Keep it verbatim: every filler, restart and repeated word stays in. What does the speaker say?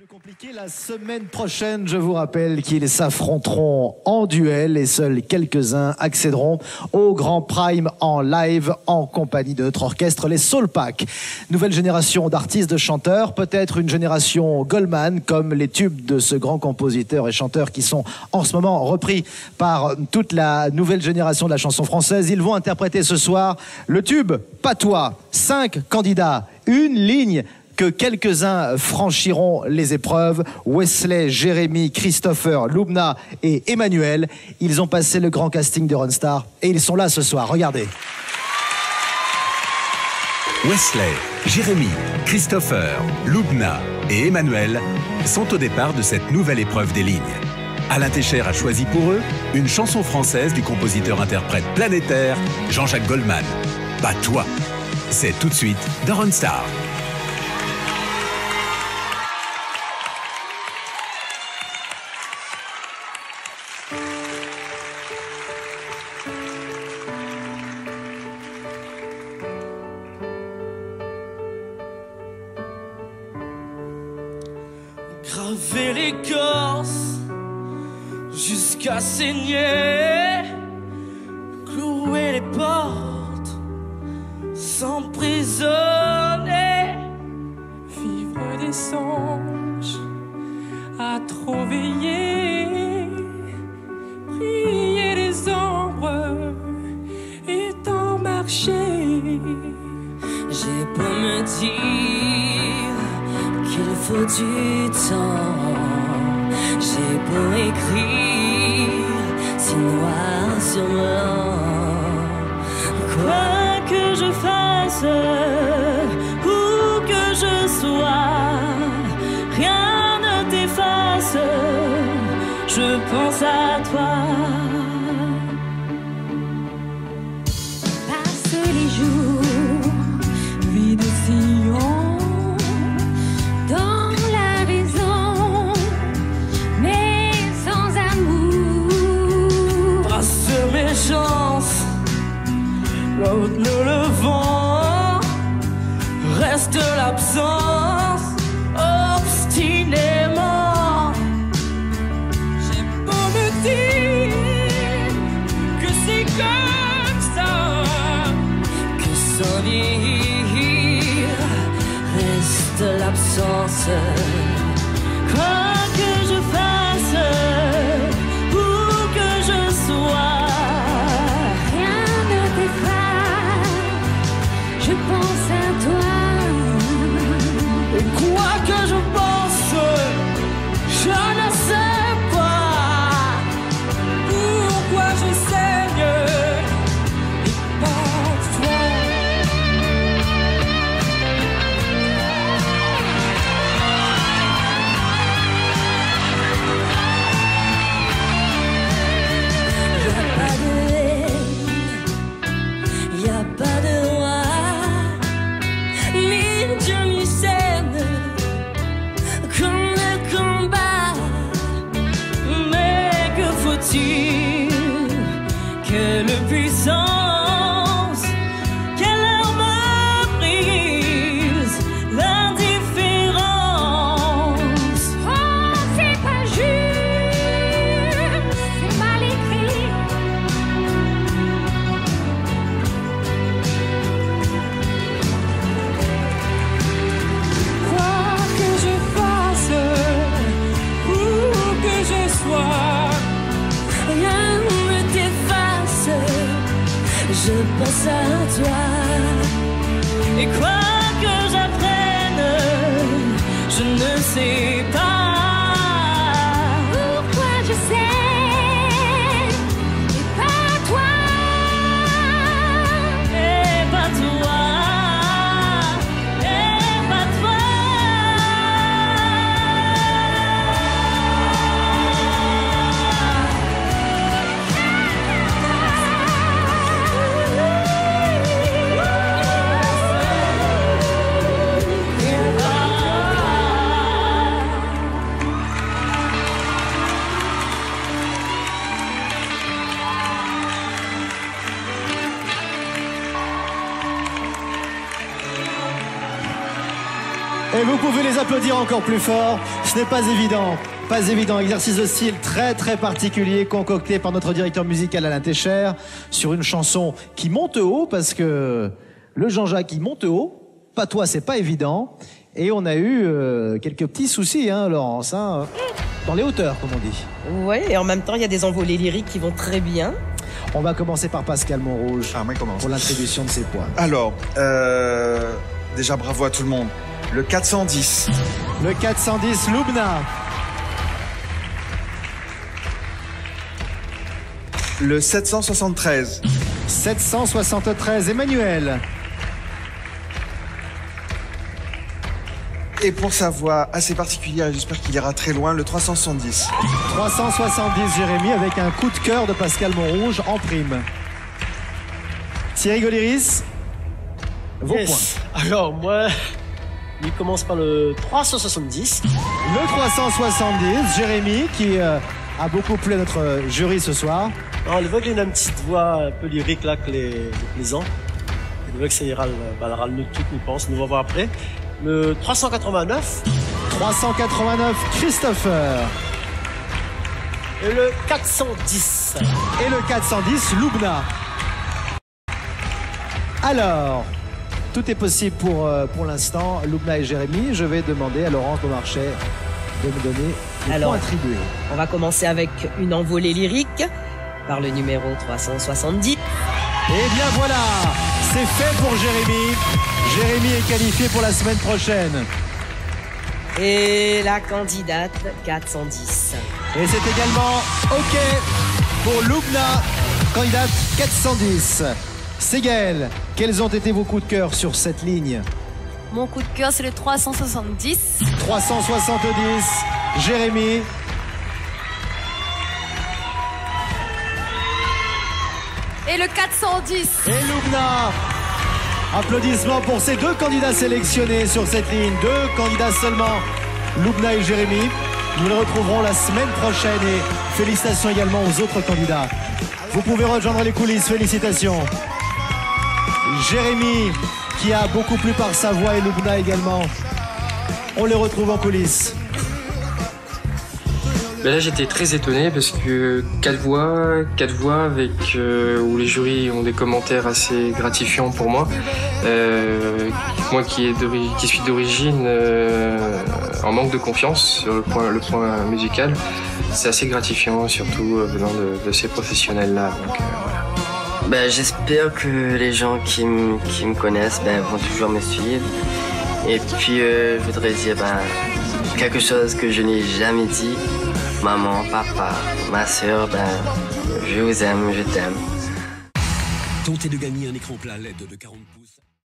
Plus compliqué la semaine prochaine, je vous rappelle qu'ils s'affronteront en duel et seuls quelques-uns accéderont au Grand Prime en live en compagnie de notre orchestre, les Soul Pack. Nouvelle génération d'artistes, de chanteurs, peut-être une génération Goldman comme les tubes de ce grand compositeur et chanteur qui sont en ce moment repris par toute la nouvelle génération de la chanson française. Ils vont interpréter ce soir le tube Patois. Cinq candidats, une ligne que quelques-uns franchiront les épreuves. Wesley, Jérémy, Christopher, Loubna et Emmanuel. Ils ont passé le grand casting de Ronstar et ils sont là ce soir. Regardez. Wesley, Jérémy, Christopher, Loubna et Emmanuel sont au départ de cette nouvelle épreuve des lignes. Alain Técher a choisi pour eux une chanson française du compositeur-interprète planétaire Jean-Jacques Goldman. Patois. C'est tout de suite dans Ronstar. Graver l'écorce jusqu'à saigner, clouer les portes, s'emprisonner, vivre des songes à trop veiller, prier les ombres et t'en marcher. J'ai beau me dire qu'il faut du temps, j'ai beau écrire si noir sur blanc, quoi que je fasse, où que je sois, rien ne t'efface, je pense à toi. Passe les jours, vie de sillon, dans la raison, mais sans amour. Passe mes chances, l'autre nous le vent, reste l'absence, obstinément. J'ai beau me dire que c'est comme ça, Que sans dire, reste l'absence. Quoi que je fasse, où que je sois, rien ne t'efface, je pense à toi. et quoi que je pense, je ne sais pas Pourquoi je saigne et pas toi. Y a pas de roi, ni Dieu ni scène, comme le combat. Mais que faut-il? Quelle puissance, quelle arme brise l'indifférence. Oh, c'est pas juste, c'est mal écrit. Quoi que je fasse, où que je sois, Rien ne t'efface, je pense à toi. Et quoi que j'apprenne, je ne sais pas. pourquoi je sais et pas toi. Et pas toi, et pas toi. Oui, vous pouvez les applaudir encore plus fort. Ce n'est pas évident. Pas évident. Exercice de style très très particulier concocté par notre directeur musical Alain Técher sur une chanson qui monte haut parce que le Jean-Jacques il monte haut. Pas toi, c'est pas évident. Et on a eu euh, quelques petits soucis, hein, Laurence, hein, dans les hauteurs, comme on dit. Oui, et en même temps, il y a des envolées lyriques qui vont très bien. On va commencer par Pascal Montrouge Ah, moi, commence. pour l'attribution de ses points. Alors, euh, déjà bravo à tout le monde. Le quatre cent dix. Le quatre cent dix, Loubna. Le sept cent soixante-treize. sept cent soixante-treize, Emmanuel. Et pour sa voix assez particulière, et j'espère qu'il ira très loin, le trois cent soixante-dix. trois cent soixante-dix, Jérémy, avec un coup de cœur de Pascal Montrouge en prime. Thierry Goliris, vos Yes. points. Alors, moi, il commence par le trois cent soixante-dix. Le trois cent soixante-dix, Jérémy, qui euh, a beaucoup plu à notre jury ce soir. Alors, le voit qu'il a une petite voix un peu lyrique là que les, les plaisants. Le voit que ça ira, bah, elle râle tout, nous pense, nous va voir après. Le trois cent quatre-vingt-neuf trois cent quatre-vingt-neuf, Christopher. et le quatre cent dix. Et le quatre cent dix, Loubna. Alors, tout est possible pour, euh, pour l'instant, Loubna et Jérémy. Je vais demander à Laurence Beaumarchais de me donner les Alors. points attribués. On va commencer avec une envolée lyrique par le numéro trois cent soixante-dix. Eh bien voilà, c'est fait pour Jérémy. Jérémy est qualifié pour la semaine prochaine. Et la candidate quatre cent dix. Et c'est également OK pour Loubna, candidate quatre cent dix. Ségel, quels ont été vos coups de cœur sur cette ligne? Mon coup de cœur, c'est le trois cent soixante-dix. trois cent soixante-dix, Jérémy. Et le quatre cent dix. Et Loubna. Applaudissements pour ces deux candidats sélectionnés sur cette ligne. Deux candidats seulement, Loubna et Jérémy. Nous les retrouverons la semaine prochaine et félicitations également aux autres candidats. Vous pouvez rejoindre les coulisses, félicitations. Jérémy, qui a beaucoup plu par sa voix, et Loubna également. On les retrouve en coulisses. Ben là, j'étais très étonné parce que quatre voix, quatre voix avec euh, où les jurys ont des commentaires assez gratifiants pour moi. Euh, moi qui, est qui suis d'origine euh, en manque de confiance sur le point, le point musical, c'est assez gratifiant, surtout euh, venant de, de ces professionnels-là. Donc, euh, voilà. Ben, j'espère que les gens qui, m- qui me connaissent ben, vont toujours me suivre. Et puis, euh, je voudrais dire ben, quelque chose que je n'ai jamais dit. Maman, papa, ma soeur, ben, je vous aime, je t'aime. Tentez de gagner un écran plat L E D de quarante pouces.